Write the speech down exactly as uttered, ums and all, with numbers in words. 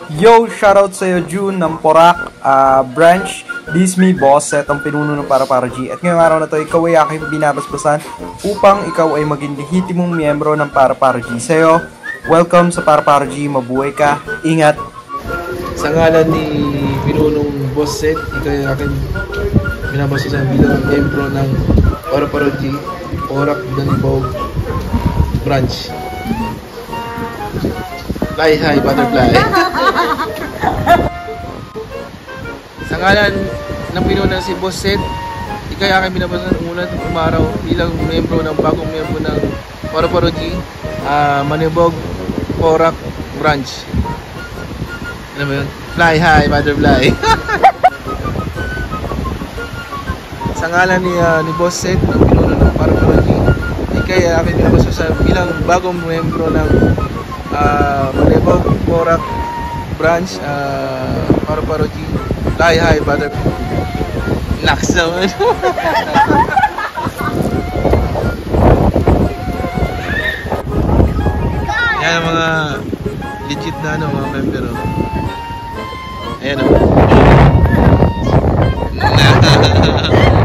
Yo, shoutout sa'yo June ng Porac uh, branch. This me, boss Set, ang pinuno ng Para Para G. At ngayong araw na to, ikaw ay aking binabasbasan upang ikaw ay maging lehitimong miyembro ng Para Para G. Sa'yo, welcome sa Para Para G. Mabuhay ka. Ingat. Sa ngalan ni pinunong boss Set, ikaw ay aking binabasbasan bilang miyembro ng Para Para G, Porac, Danibog branch. Fly high, butterfly. Sa ngalan ng pinuno si Boss Set, ikay aking binabasan unang umaraw bilang miyembro ng bagong miyembro ng Para Para G, uh, Manibog, Porac branch. Ano ba yun? Fly high, butterfly. Sa ngalan ni, uh, ni Boss Set, ng pinuno ng Para Para G, ikay aking binabasan bilang bagong miyembro ng Uh, Manibog, Porac branch, uh, Para Para G, Fly high, butterfly. Naks naman. Yan ang mga legit na ano, mga member. Oh. Ayan o. Oh.